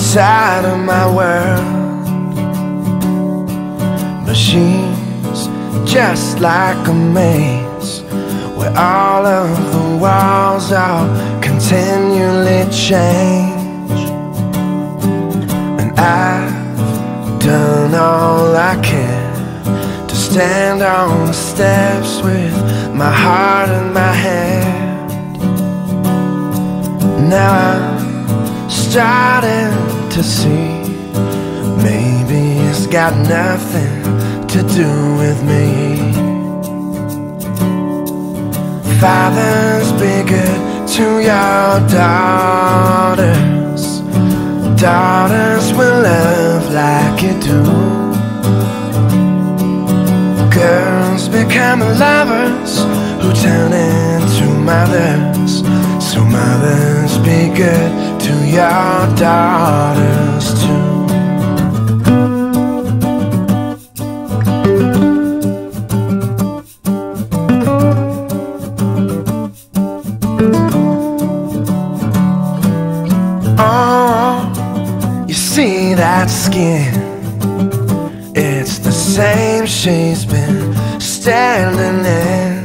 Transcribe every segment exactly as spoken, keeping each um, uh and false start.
inside of my world. But she's just like a maze, where all of the walls are continually change. And I've done all I can to stand on the steps with my heart in my hand. Now I'm starting to see, maybe it's got nothing to do with me. Fathers, be good to your daughters. Daughters will love like you do. Girls become lovers who turn into mothers. So mothers, be good to your daughters too. Oh, you see that skin? It's the same she's been standing in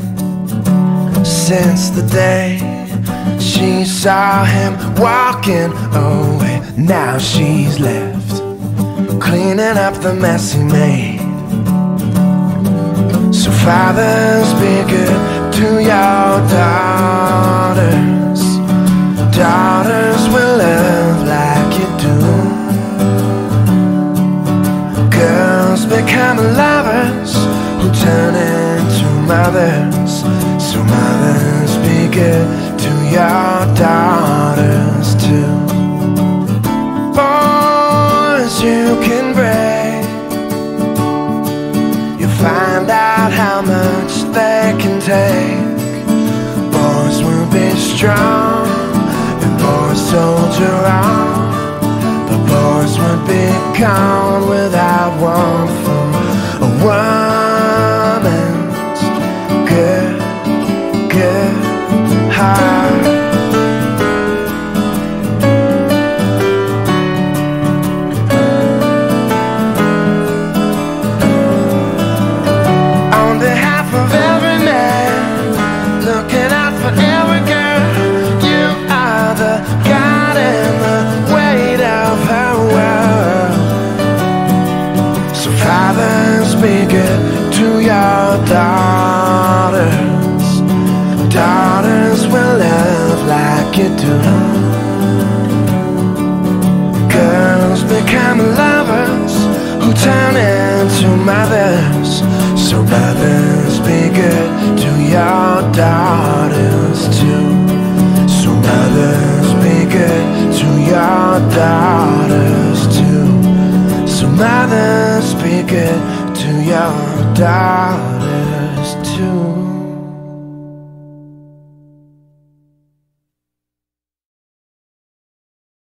since the day she saw him walking away. Now she's left cleaning up the mess he made. So fathers, be good to your daughters. Daughters will love like you do. Girls become lovers who turn into mothers. So mothers, be good to your daughters too. Boys you can break, you find out how much they can take. Boys will be strong and boys soldier on, but boys would be gone without one for a woman's good, good heart. On behalf of every man, looking out for every girl, you are the God and the weight of her world. So fathers, be good to your daughters. Daughters will love like you do. Girls become lovers who turn into mothers. So mothers, be good to your daughters too. So mothers, be good to your daughters too. So mothers, be good to your daughters too.